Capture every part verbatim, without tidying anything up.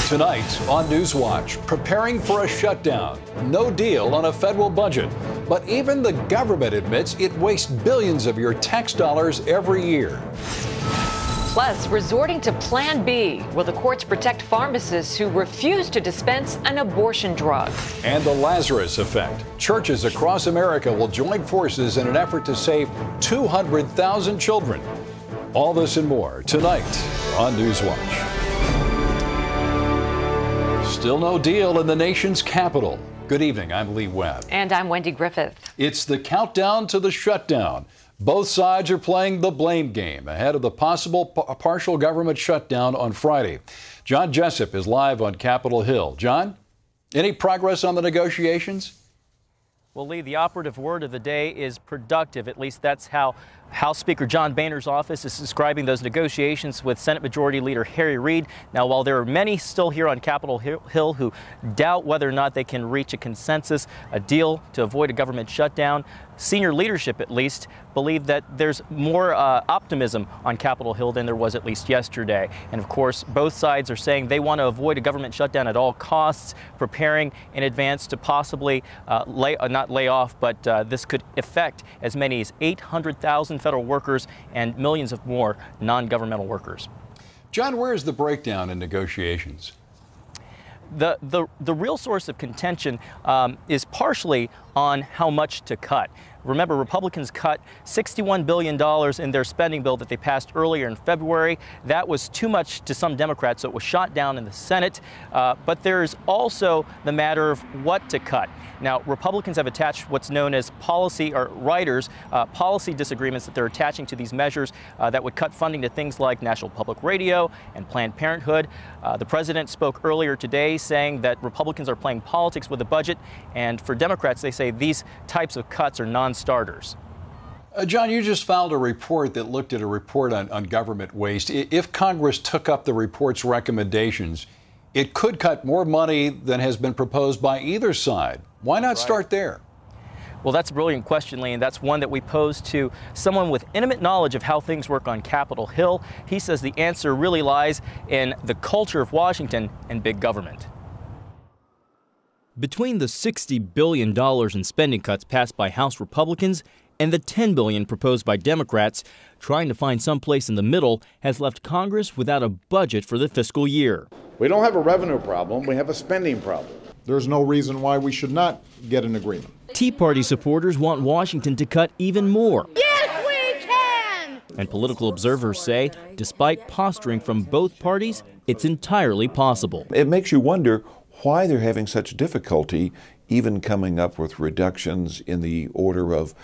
Tonight on NewsWatch, preparing for a shutdown. No deal on a federal budget. But even the government admits it wastes billions of your tax dollars every year. Plus, resorting to Plan B. Will the courts protect pharmacists who refuse to dispense an abortion drug? And the Lazarus effect. Churches across America will join forces in an effort to save two hundred thousand children. All this and more tonight on NewsWatch. Still no deal in the nation's capital. Good evening, I'm Lee Webb. And I'm Wendy Griffith. It's the countdown to the shutdown. Both sides are playing the blame game ahead of the possible partial government shutdown on Friday. John Jessup is live on Capitol Hill. John, any progress on the negotiations? Well, Lee, the operative word of the day is productive. At least that's how House Speaker John Boehner's office is describing those negotiations with Senate Majority Leader Harry Reid. Now, while there are many still here on Capitol Hill who doubt whether or not they can reach a consensus, a deal to avoid a government shutdown, senior leadership at least believe that there's more uh, optimism on Capitol Hill than there was at least yesterday. And of course, both sides are saying they want to avoid a government shutdown at all costs, preparing in advance to possibly uh, lay, uh, not lay off, but uh, this could affect as many as eight hundred thousand federal workers and millions of more non-governmental workers. John, where is the breakdown in negotiations? The, the, the real source of contention um, is partially on how much to cut. Remember, Republicans cut sixty-one billion dollars in their spending bill that they passed earlier in February. That was too much to some Democrats, so it was shot down in the Senate. Uh, but there's also the matter of what to cut. Now, Republicans have attached what's known as policy, or writers, uh, policy disagreements that they're attaching to these measures uh, that would cut funding to things like National Public Radio and Planned Parenthood. Uh, the president spoke earlier today saying that Republicans are playing politics with the budget, and for Democrats, they say these types of cuts are non-starters. Uh, John, you just filed a report that looked at a report on, on government waste. If Congress took up the report's recommendations, it could cut more money than has been proposed by either side. Why not start there? Well, that's a brilliant question, Lee, and that's one that we posed to someone with intimate knowledge of how things work on Capitol Hill. He says the answer really lies in the culture of Washington and big government. Between the sixty billion dollars in spending cuts passed by House Republicans and the ten billion dollars proposed by Democrats, trying to find some place in the middle has left Congress without a budget for the fiscal year. We don't have a revenue problem, we have a spending problem. There's no reason why we should not get an agreement. Tea Party supporters want Washington to cut even more. Yes, we can! And political observers say, despite posturing from both parties, it's entirely possible. It makes you wonder why they're having such difficulty even coming up with reductions in the order of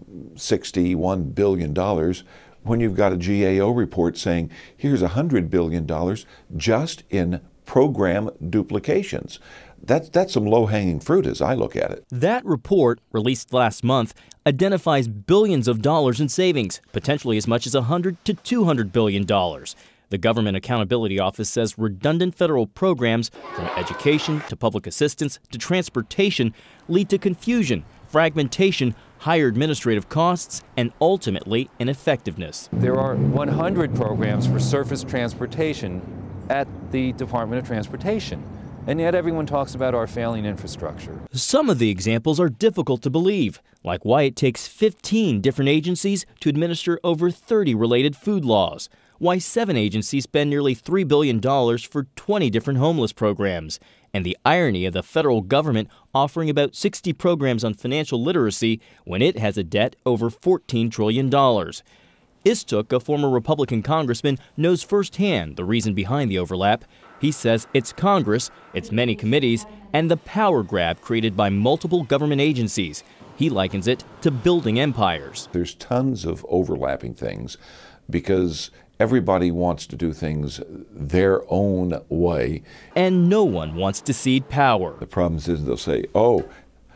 sixty-one billion dollars when you've got a G A O report saying here's one hundred billion dollars just in program duplications. That's, that's some low-hanging fruit as I look at it. That report, released last month, identifies billions of dollars in savings, potentially as much as one hundred to two hundred billion dollars. The Government Accountability Office says redundant federal programs, from education to public assistance to transportation, lead to confusion, fragmentation, higher administrative costs, and ultimately ineffectiveness. There are one hundred programs for surface transportation at the Department of Transportation, and yet everyone talks about our failing infrastructure. Some of the examples are difficult to believe, like why it takes fifteen different agencies to administer over thirty related food laws, why seven agencies spend nearly three billion dollars for twenty different homeless programs, and the irony of the federal government offering about sixty programs on financial literacy when it has a debt over fourteen trillion dollars. Istuk, a former Republican congressman, knows firsthand the reason behind the overlap. He says it's Congress, its many committees, and the power grab created by multiple government agencies. He likens it to building empires. There's tons of overlapping things because everybody wants to do things their own way. And no one wants to cede power. The problem is they'll say, oh,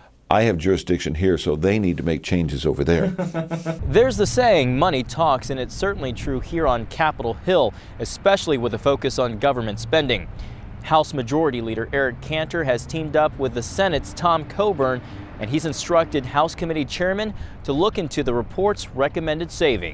I have jurisdiction here, so they need to make changes over there. There's the saying, money talks, and it's certainly true here on Capitol Hill, especially with a focus on government spending. House Majority Leader Eric Cantor has teamed up with the Senate's Tom Coburn, and he's instructed House Committee Chairman to look into the report's recommended savings.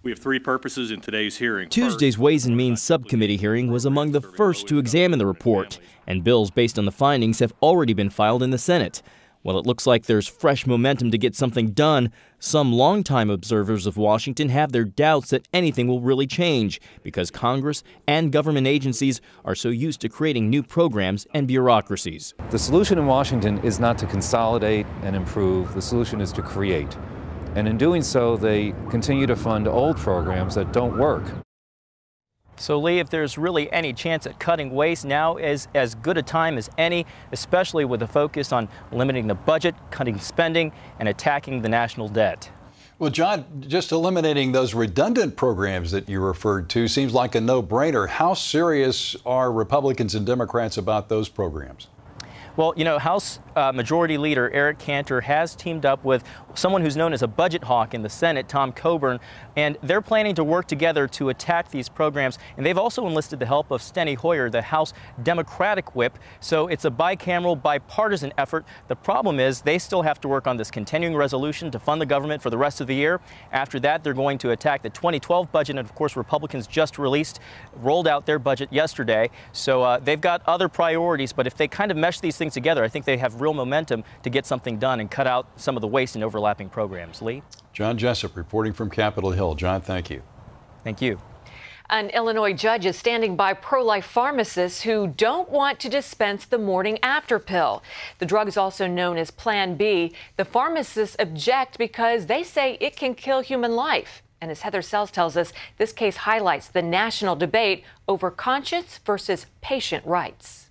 We have three purposes in today's hearing. Tuesday's Ways and Means Subcommittee hearing was among the first to examine the report, and bills based on the findings have already been filed in the Senate. While it looks like there's fresh momentum to get something done, some longtime observers of Washington have their doubts that anything will really change because Congress and government agencies are so used to creating new programs and bureaucracies. The solution in Washington is not to consolidate and improve. The solution is to create. And in doing so, they continue to fund old programs that don't work. So, Lee, if there's really any chance at cutting waste, now is as good a time as any, especially with a focus on limiting the budget, cutting spending, and attacking the national debt. Well, John, just eliminating those redundant programs that you referred to seems like a no-brainer. How serious are Republicans and Democrats about those programs? Well, you know, House uh, Majority Leader Eric Cantor has teamed up with someone who's known as a budget hawk in the Senate, Tom Coburn, and they're planning to work together to attack these programs. And they've also enlisted the help of Steny Hoyer, the House Democratic whip. So it's a bicameral, bipartisan effort. The problem is they still have to work on this continuing resolution to fund the government for the rest of the year. After that, they're going to attack the twenty twelve budget. And of course, Republicans just released, rolled out their budget yesterday. So uh, they've got other priorities. But if they kind of mesh these things together, I think they have real momentum to get something done and cut out some of the waste and overlapping programs. Lee? John Jessup reporting from Capitol Hill. John, thank you. Thank you. An Illinois judge is standing by pro-life pharmacists who don't want to dispense the morning after pill. The drug is also known as Plan B. The pharmacists object because they say it can kill human life. And as Heather Sells tells us, this case highlights the national debate over conscience versus patient rights.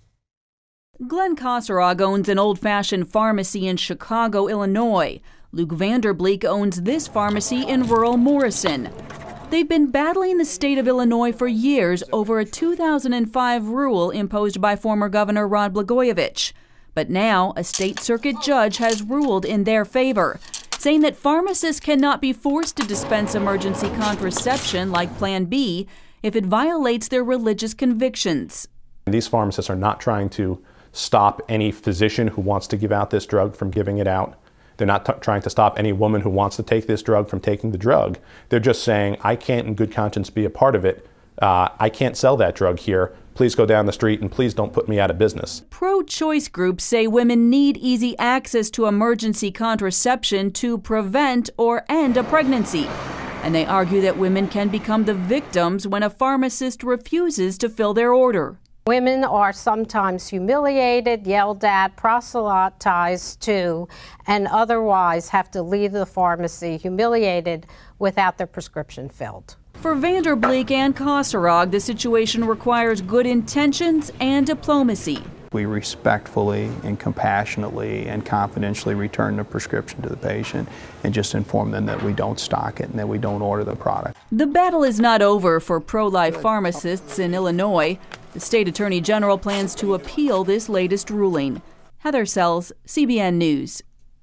Glenn Kosarog owns an old-fashioned pharmacy in Chicago, Illinois. Luke Vanderbleek owns this pharmacy in rural Morrison. They've been battling the state of Illinois for years over a two thousand five rule imposed by former Governor Rod Blagojevich. But now a state circuit judge has ruled in their favor, saying that pharmacists cannot be forced to dispense emergency contraception like Plan B if it violates their religious convictions. These pharmacists are not trying to stop any physician who wants to give out this drug from giving it out. They're not t- trying to stop any woman who wants to take this drug from taking the drug. They're just saying, I can't in good conscience be a part of it. Uh, I can't sell that drug here. Please go down the street and please don't put me out of business. Pro-choice groups say women need easy access to emergency contraception to prevent or end a pregnancy. And they argue that women can become the victims when a pharmacist refuses to fill their order. Women are sometimes humiliated, yelled at, proselytized to, and otherwise have to leave the pharmacy humiliated without their prescription filled. For Vanderbleek and Kosarog, the situation requires good intentions and diplomacy. We respectfully and compassionately and confidentially return the prescription to the patient and just inform them that we don't stock it and that we don't order the product. The battle is not over for pro-life pharmacists in Illinois. The state attorney general plans to appeal this latest ruling. Heather Sells, C B N News.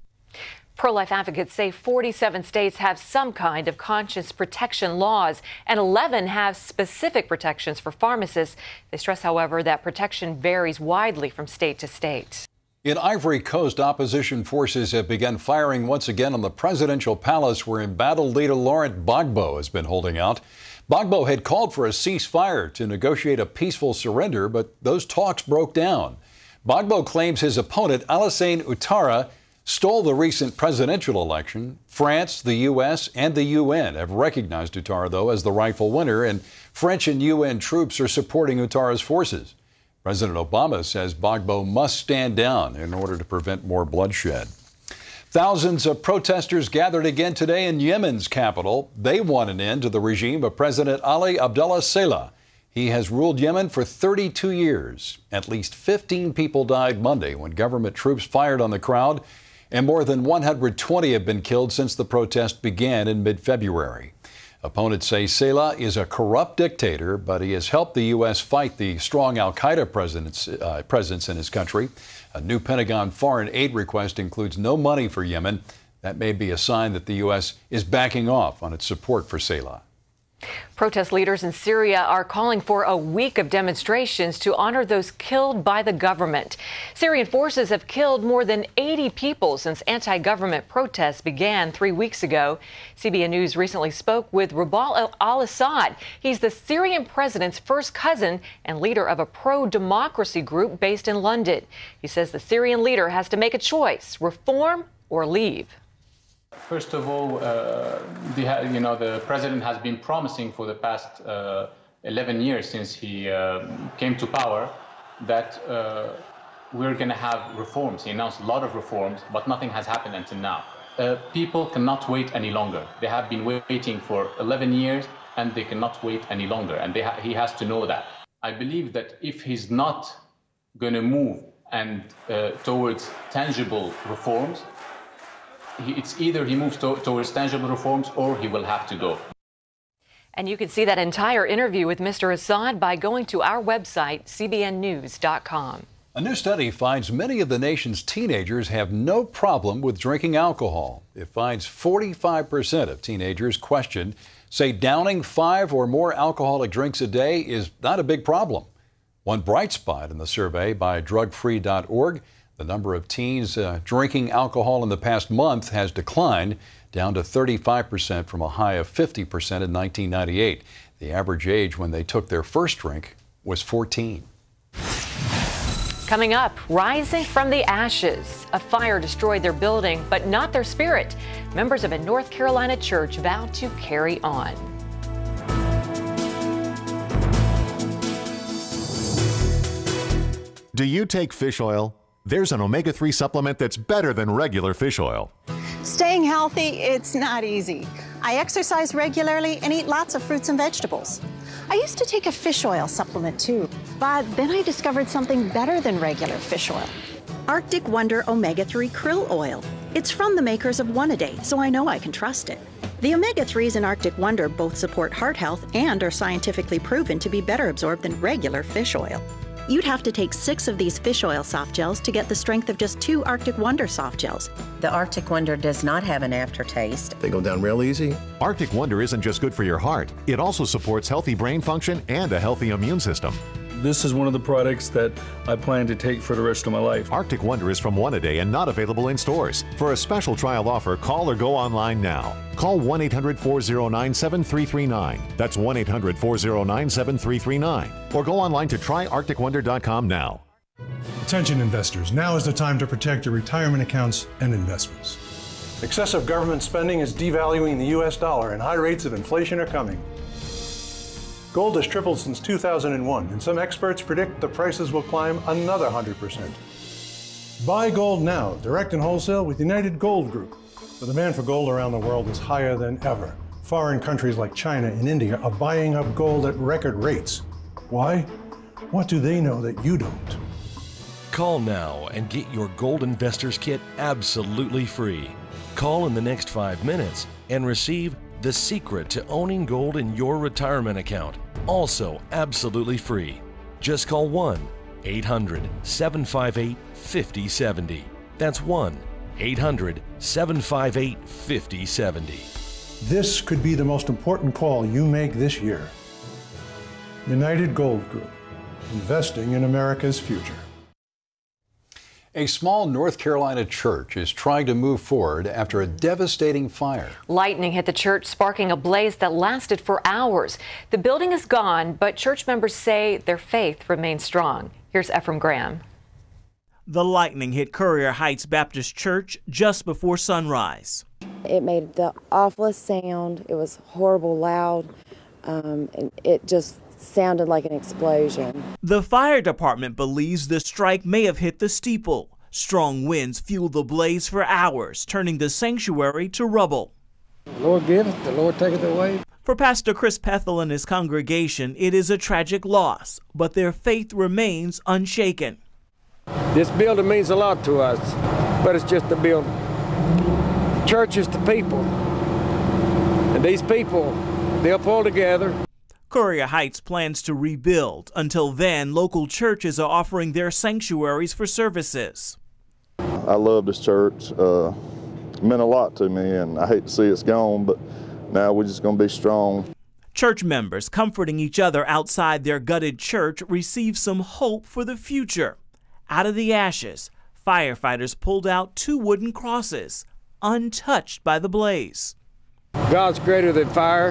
Pro-life advocates say forty-seven states have some kind of conscience protection laws, and eleven have specific protections for pharmacists. They stress, however, that protection varies widely from state to state. In Ivory Coast, opposition forces have begun firing once again on the presidential palace where embattled leader Laurent Gbagbo has been holding out. Gbagbo had called for a ceasefire to negotiate a peaceful surrender, but those talks broke down. Gbagbo claims his opponent, Alassane Ouattara, stole the recent presidential election. France, the U S, and the U N have recognized Ouattara, though, as the rightful winner, and French and U N troops are supporting Ouattara's forces. President Obama says Gbagbo must stand down in order to prevent more bloodshed. Thousands of protesters gathered again today in Yemen's capital. They want an end to the regime of President Ali Abdullah Saleh. He has ruled Yemen for thirty-two years. At least fifteen people died Monday when government troops fired on the crowd, and more than one hundred twenty have been killed since the protest began in mid-February. Opponents say Saleh is a corrupt dictator, but he has helped the U S fight the strong al-Qaeda presence, uh, presence in his country. A new Pentagon foreign aid request includes no money for Yemen. That may be a sign that the U S is backing off on its support for Saleh. Protest leaders in Syria are calling for a week of demonstrations to honor those killed by the government. Syrian forces have killed more than eighty people since anti-government protests began three weeks ago. C B N News recently spoke with Rabal al-Assad. He's the Syrian president's first cousin and leader of a pro-democracy group based in London. He says the Syrian leader has to make a choice: reform or leave. First of all, uh, the, you know, the president has been promising for the past uh, eleven years since he uh, came to power that uh, we're going to have reforms. He announced a lot of reforms, but nothing has happened until now. Uh, people cannot wait any longer. They have been waiting for eleven years, and they cannot wait any longer, and they ha he has to know that. I believe that if he's not going to move and uh, towards tangible reforms, it's either he moves to towards tangible reforms or he will have to go. And you can see that entire interview with Mister Assad by going to our website, C B N news dot com. A new study finds many of the nation's teenagers have no problem with drinking alcohol. It finds forty-five percent of teenagers questioned say downing five or more alcoholic drinks a day is not a big problem. One bright spot in the survey by drug free dot org, the number of teens uh, drinking alcohol in the past month has declined down to thirty-five percent from a high of fifty percent in nineteen ninety-eight. The average age when they took their first drink was fourteen. Coming up, rising from the ashes. A fire destroyed their building, but not their spirit. Members of a North Carolina church vowed to carry on. Do you take fish oil? There's an omega three supplement that's better than regular fish oil. Staying healthy, it's not easy. I exercise regularly and eat lots of fruits and vegetables. I used to take a fish oil supplement too, but then I discovered something better than regular fish oil. Arctic Wonder omega three krill oil. It's from the makers of One A Day, so I know I can trust it. The omega threes in Arctic Wonder both support heart health and are scientifically proven to be better absorbed than regular fish oil. You'd have to take six of these fish oil soft gels to get the strength of just two Arctic Wonder soft gels. The Arctic Wonder does not have an aftertaste. They go down real easy. Arctic Wonder isn't just good for your heart. It also supports healthy brain function and a healthy immune system. This is one of the products that I plan to take for the rest of my life. Arctic Wonder is from One A Day and not available in stores. For a special trial offer, call or go online now. Call one eight hundred, four oh nine, seven three three nine. That's one eight hundred, four oh nine, seven three three nine. Or go online to try arctic wonder dot com now. Attention investors, now is the time to protect your retirement accounts and investments. Excessive government spending is devaluing the U S dollar and high rates of inflation are coming. Gold has tripled since two thousand one, and some experts predict the prices will climb another one hundred percent. Buy gold now, direct and wholesale with United Gold Group. The demand for gold around the world is higher than ever. Foreign countries like China and India are buying up gold at record rates. Why? What do they know that you don't? Call now and get your Gold Investors Kit absolutely free. Call in the next five minutes and receive The Secret to Owning Gold in Your Retirement Account, also absolutely free. Just call one eight hundred, seven five eight, five oh seven oh. That's one eight hundred, seven five eight, five oh seven oh. This could be the most important call you make this year. United Gold Group, investing in America's future. A small North Carolina church is trying to move forward after a devastating fire. Lightning hit the church, sparking a blaze that lasted for hours. The building is gone, but church members say their faith remains strong. Here's Ephraim Graham. The lightning hit Courier Heights Baptist Church just before sunrise. It made the awfulest sound. It was horrible loud. Um, and it just sounded like an explosion. The fire department believes the strike may have hit the steeple. Strong winds fueled the blaze for hours, turning the sanctuary to rubble. The Lord giveth, the Lord taketh away. For Pastor Chris Pethel and his congregation, it is a tragic loss, but their faith remains unshaken. This building means a lot to us, but it's just a building. Church is the people, and these people, they'll pull together. Courier Heights plans to rebuild. Until then, local churches are offering their sanctuaries for services. I love this church. Uh, it meant a lot to me, and I hate to see it's gone, but now we're just going to be strong. Church members comforting each other outside their gutted church receive some hope for the future. Out of the ashes, firefighters pulled out two wooden crosses, untouched by the blaze. God's greater than fire.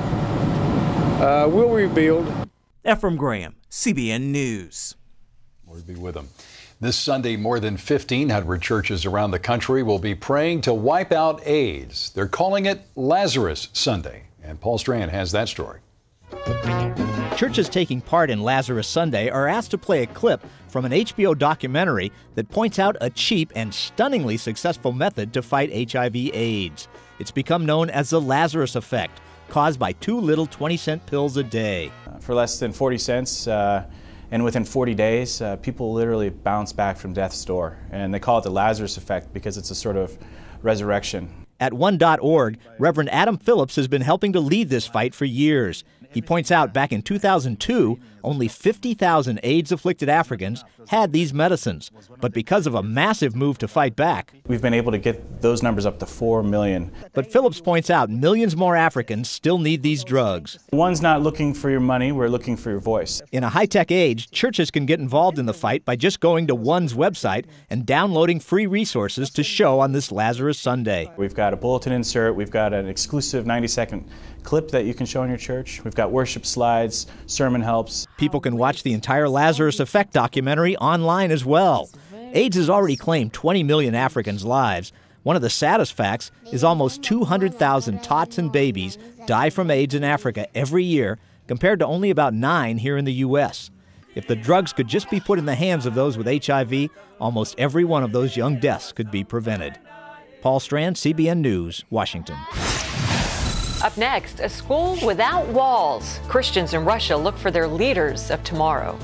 Uh, we'll rebuild. Ephraim Graham, C B N News. Lord be with them. This Sunday, more than fifteen hundred churches around the country will be praying to wipe out AIDS. They're calling it Lazarus Sunday. And Paul Strand has that story. Churches taking part in Lazarus Sunday are asked to play a clip from an H B O documentary that points out a cheap and stunningly successful method to fight H I V AIDS. It's become known as the Lazarus effect, caused by two little twenty cent pills a day. For less than forty cents, uh, and within forty days, uh, people literally bounce back from death's door. And they call it the Lazarus effect because it's a sort of resurrection. At one dot org, Reverend Adam Phillips has been helping to lead this fight for years. He points out back in two thousand two, only fifty thousand AIDS-afflicted Africans had these medicines. But because of a massive move to fight back, we've been able to get those numbers up to four million. But Phillips points out millions more Africans still need these drugs. One's not looking for your money, we're looking for your voice. In a high-tech age, churches can get involved in the fight by just going to One's website and downloading free resources to show on this Lazarus Sunday. We've got a bulletin insert, we've got an exclusive ninety second clip that you can show in your church. We've got worship slides, sermon helps. People can watch the entire Lazarus Effect documentary online as well. AIDS has already claimed twenty million Africans' lives. One of the saddest facts is almost two hundred thousand tots and babies die from AIDS in Africa every year, compared to only about nine here in the U S. If the drugs could just be put in the hands of those with H I V, almost every one of those young deaths could be prevented. Paul Strand, C B N News, Washington. Up next, a school without walls. Christians in Russia look for their leaders of tomorrow.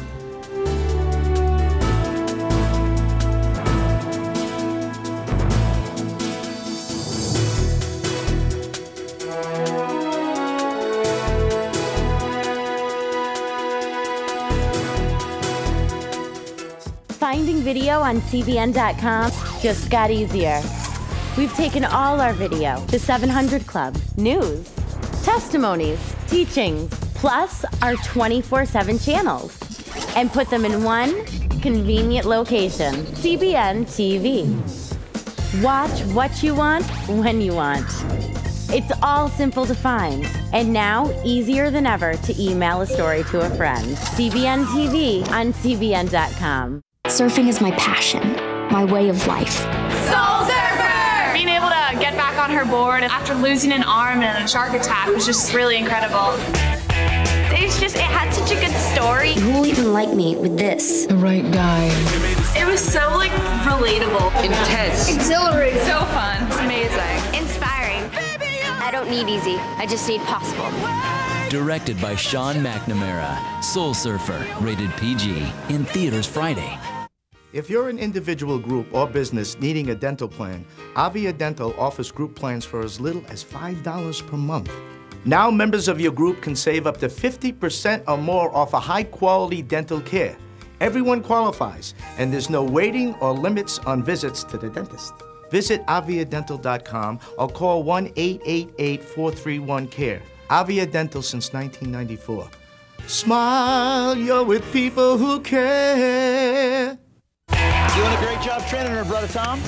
Finding video on C B N dot com just got easier. We've taken all our video, the seven hundred Club, news, testimonies, teachings, plus our twenty-four seven channels, and put them in one convenient location, C B N T V. Watch what you want, when you want. It's all simple to find, and now easier than ever to email a story to a friend. C B N T V on C B N dot com. Surfing is my passion, my way of life. Soul Surfer! Being able to get back on her board after losing an arm in a shark attack was just really incredible. It's just, it had such a good story. Who will even like me with this? The right guy. It was so, like, relatable. Intense. Exhilarating. So fun. It's amazing. Inspiring. I don't need easy, I just need possible. Directed by Sean McNamara, Soul Surfer, rated P G, in theaters Friday. If you're an individual group or business needing a dental plan, Avia Dental offers group plans for as little as five dollars per month. Now members of your group can save up to fifty percent or more off a high-quality dental care. Everyone qualifies, and there's no waiting or limits on visits to the dentist. Visit avia dental dot com or call one eight eight eight, four three one, care. Avia Dental since nineteen ninety-four. Smile, you're with people who care. Doing a great job training her, brother Tom.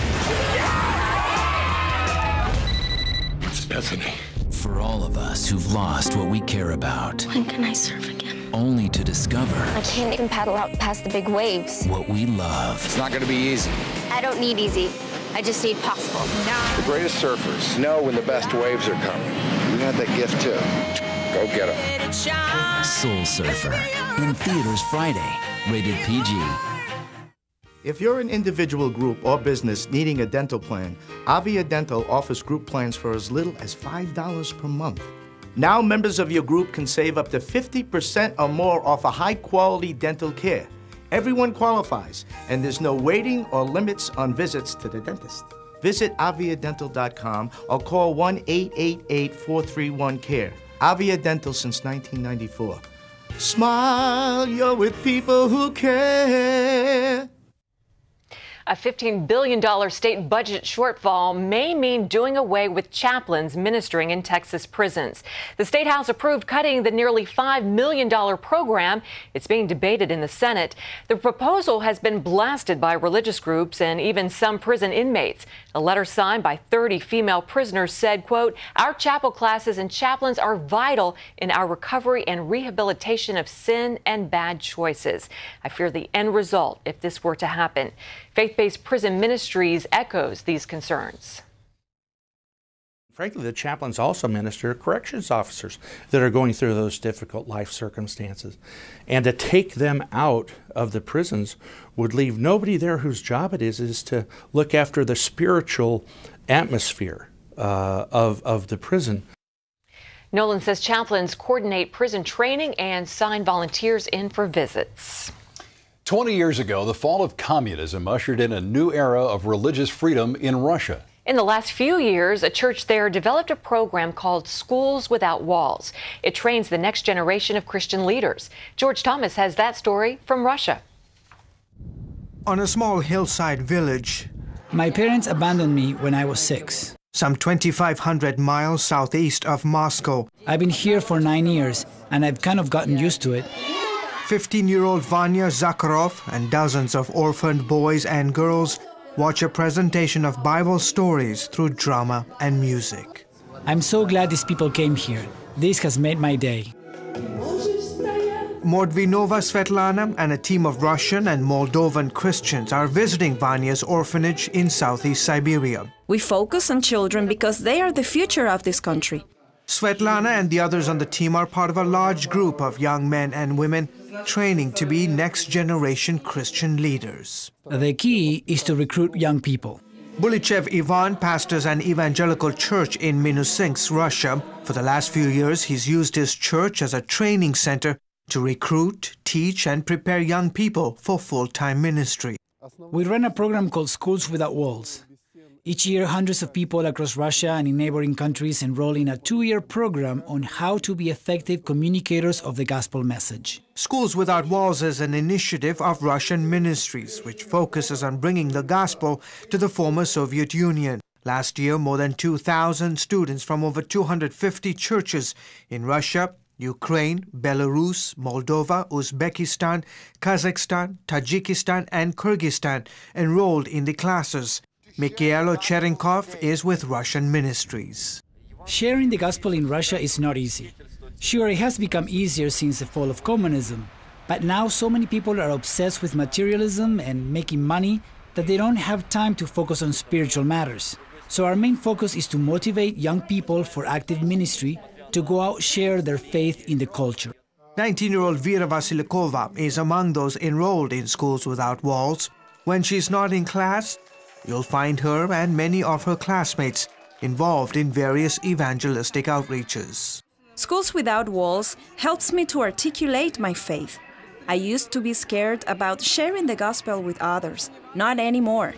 It's Bethany. For all of us who've lost what we care about. When can I surf again? Only to discover. I can't even paddle out past the big waves. What we love. It's not going to be easy. I don't need easy. I just need possible. The greatest surfers know when the best waves are coming. You have that gift too. Go get them. Soul Surfer. In theaters Friday. Rated P G. If you're an individual group or business needing a dental plan, Avia Dental offers group plans for as little as five dollars per month. Now members of your group can save up to fifty percent or more off a high-quality dental care. Everyone qualifies, and there's no waiting or limits on visits to the dentist. Visit avia dental dot com or call one eight eight eight, four three one, care. Avia Dental since nineteen ninety-four. Smile, you're with people who care. A fifteen billion dollars state budget shortfall may mean doing away with chaplains ministering in Texas prisons. The State House approved cutting the nearly five million dollars program. It's being debated in the Senate. The proposal has been blasted by religious groups and even some prison inmates. A letter signed by thirty female prisoners said, quote, "Our chapel classes and chaplains are vital in our recovery and rehabilitation of sin and bad choices. I fear the end result if this were to happen." Faith-based Prison Ministries echoes these concerns. Frankly, the chaplains also minister corrections officers that are going through those difficult life circumstances. And to take them out of the prisons would leave nobody there whose job it is is to look after the spiritual atmosphere uh, of, of the prison. Nolan says chaplains coordinate prison training and sign volunteers in for visits. twenty years ago, the fall of communism ushered in a new era of religious freedom in Russia. In the last few years, a church there developed a program called Schools Without Walls. It trains the next generation of Christian leaders. George Thomas has that story from Russia. On a small hillside village, my parents abandoned me when I was six. Some twenty-five hundred miles southeast of Moscow. I've been here for nine years, and I've kind of gotten used to it. fifteen-year-old Vanya Zakharov and dozens of orphaned boys and girls watch a presentation of Bible stories through drama and music. I'm so glad these people came here. This has made my day. Mordvinova Svetlana and a team of Russian and Moldovan Christians are visiting Vanya's orphanage in southeast Siberia. We focus on children because they are the future of this country. Svetlana and the others on the team are part of a large group of young men and women training to be next-generation Christian leaders. The key is to recruit young people. Bulichev Ivan pastors an evangelical church in Minusинsk, Russia. For the last few years, he's used his church as a training center to recruit, teach, and prepare young people for full-time ministry. We run a program called Schools Without Walls. Each year, hundreds of people across Russia and in neighboring countries enroll in a two-year program on how to be effective communicators of the gospel message. Schools Without Walls is an initiative of Russian ministries which focuses on bringing the gospel to the former Soviet Union. Last year, more than two thousand students from over two hundred fifty churches in Russia, Ukraine, Belarus, Moldova, Uzbekistan, Kazakhstan, Tajikistan, and Kyrgyzstan enrolled in the classes. Mikhailo Cherenkov is with Russian ministries. Sharing the gospel in Russia is not easy. Sure, it has become easier since the fall of communism, but now so many people are obsessed with materialism and making money that they don't have time to focus on spiritual matters. So our main focus is to motivate young people for active ministry to go out share their faith in the culture. nineteen-year-old Vera Vasilikova is among those enrolled in Schools Without Walls. When she's not in class, you'll find her and many of her classmates involved in various evangelistic outreaches. Schools Without Walls helps me to articulate my faith. I used to be scared about sharing the gospel with others. Not anymore.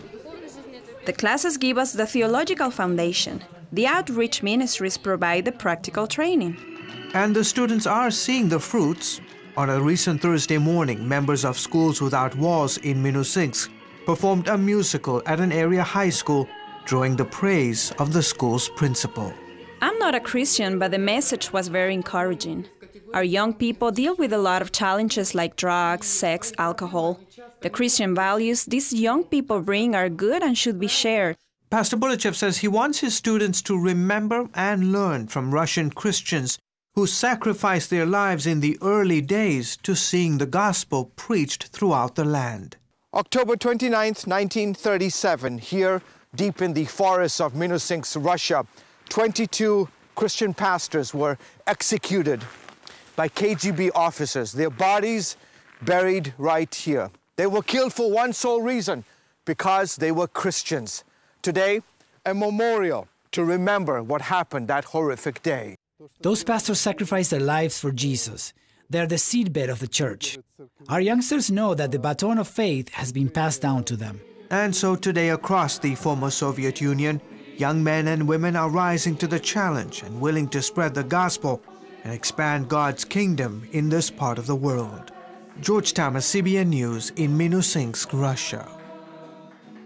The classes give us the theological foundation. The outreach ministries provide the practical training. And the students are seeing the fruits. On a recent Thursday morning, members of Schools Without Walls in Minusинsk performed a musical at an area high school, drawing the praise of the school's principal. I'm not a Christian, but the message was very encouraging. Our young people deal with a lot of challenges like drugs, sex, alcohol. The Christian values these young people bring are good and should be shared. Pastor Bulichev says he wants his students to remember and learn from Russian Christians who sacrificed their lives in the early days to seeing the gospel preached throughout the land. October twenty-ninth, nineteen thirty-seven, here deep in the forests of Minusинsk, Russia, twenty-two Christian pastors were executed by K G B officers. Their bodies buried right here. They were killed for one sole reason, because they were Christians. Today, a memorial to remember what happened that horrific day. Those pastors sacrificed their lives for Jesus. They are the seedbed of the church. Our youngsters know that the baton of faith has been passed down to them. And so today across the former Soviet Union, young men and women are rising to the challenge and willing to spread the gospel and expand God's kingdom in this part of the world. George Thomas, C B N News in Minusинsk, Russia.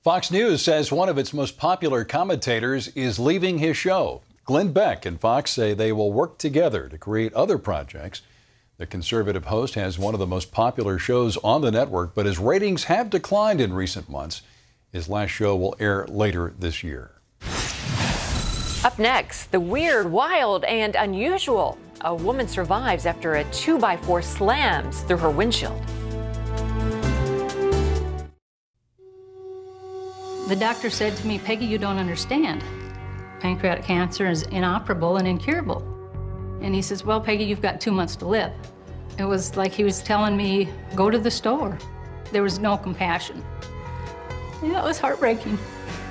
Fox News says one of its most popular commentators is leaving his show. Glenn Beck and Fox say they will work together to create other projects. The conservative host has one of the most popular shows on the network, but his ratings have declined in recent months. His last show will air later this year. Up next, the weird, wild, and unusual. A woman survives after a two by four slams through her windshield. The doctor said to me, "Peggy, you don't understand. Pancreatic cancer is inoperable and incurable." And he says, "Well, Peggy, you've got two months to live." It was like he was telling me, go to the store. There was no compassion. Yeah, it was heartbreaking.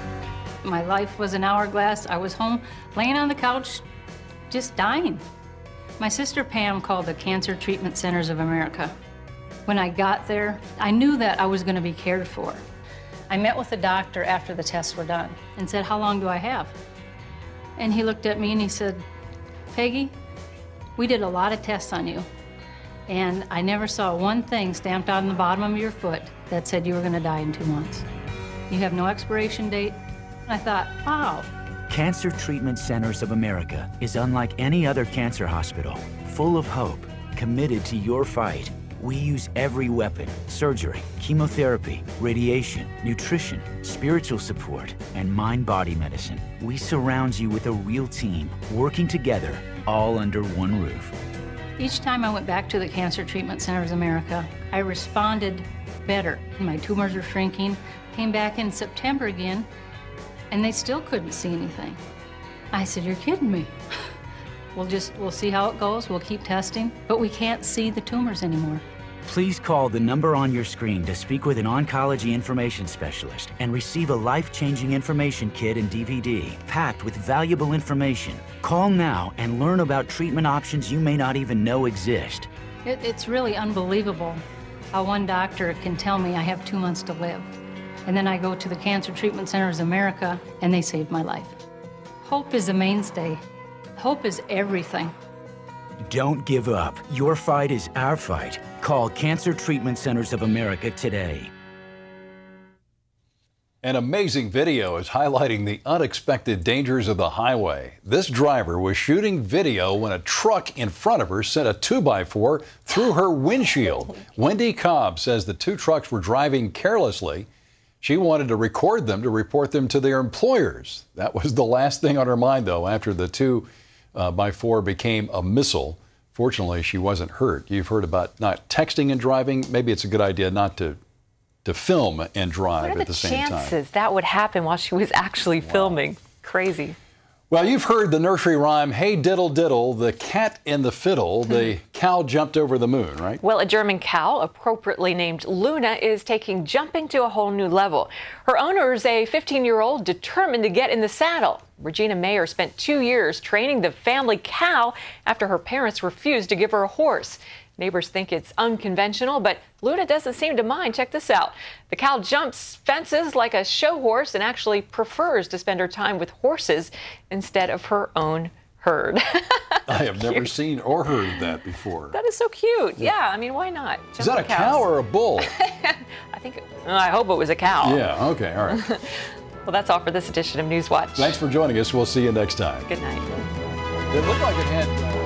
My life was an hourglass. I was home, laying on the couch, just dying. My sister Pam called the Cancer Treatment Centers of America. When I got there, I knew that I was going to be cared for. I met with the doctor after the tests were done and said, "How long do I have?" And he looked at me and he said, "Peggy, we did a lot of tests on you, and I never saw one thing stamped on the bottom of your foot that said you were going to die in two months. You have no expiration date." I thought, wow. Cancer Treatment Centers of America is unlike any other cancer hospital, full of hope, committed to your fight. We use every weapon: surgery, chemotherapy, radiation, nutrition, spiritual support, and mind-body medicine. We surround you with a real team, working together, all under one roof. Each time I went back to the Cancer Treatment Centers of America, I responded better. My tumors were shrinking. Came back in September again, and they still couldn't see anything. I said, "You're kidding me." We'll just, we'll see how it goes. We'll keep testing, but we can't see the tumors anymore. Please call the number on your screen to speak with an oncology information specialist and receive a life-changing information kit and D V D packed with valuable information. Call now and learn about treatment options you may not even know exist. It, it's really unbelievable how one doctor can tell me I have two months to live. And then I go to the Cancer Treatment Centers of America and they saved my life. Hope is a mainstay. Hope is everything. Don't give up. Your fight is our fight. Call Cancer Treatment Centers of America today. An amazing video is highlighting the unexpected dangers of the highway. This driver was shooting video when a truck in front of her sent a two by four through her windshield. Wendy Cobb says the two trucks were driving carelessly. She wanted to record them to report them to their employers. That was the last thing on her mind, though, after the two uh, by four became a missile. Fortunately, she wasn't hurt. You've heard about not texting and driving. Maybe it's a good idea not to to film and drive at the same time. What are the chances that would happen while she was actually wow. filming? Crazy. Well, you've heard the nursery rhyme, "Hey diddle diddle, the cat and the fiddle, the cow jumped over the moon," right? Well, a German cow, appropriately named Luna, is taking jumping to a whole new level. Her owner is a fifteen-year-old determined to get in the saddle. Regina Mayer spent two years training the family cow after her parents refused to give her a horse. Neighbors think it's unconventional, but Luna doesn't seem to mind. Check this out. The cow jumps fences like a show horse and actually prefers to spend her time with horses instead of her own herd. I have never seen or heard that before. That is so cute. Yeah, yeah I mean, why not? Jump is that a cows. cow or a bull? I think, it, I hope it was a cow. Yeah, okay, all right. Well, that's all for this edition of NewsWatch. Thanks for joining us. We'll see you next time. Good night. It looked like it had... Uh,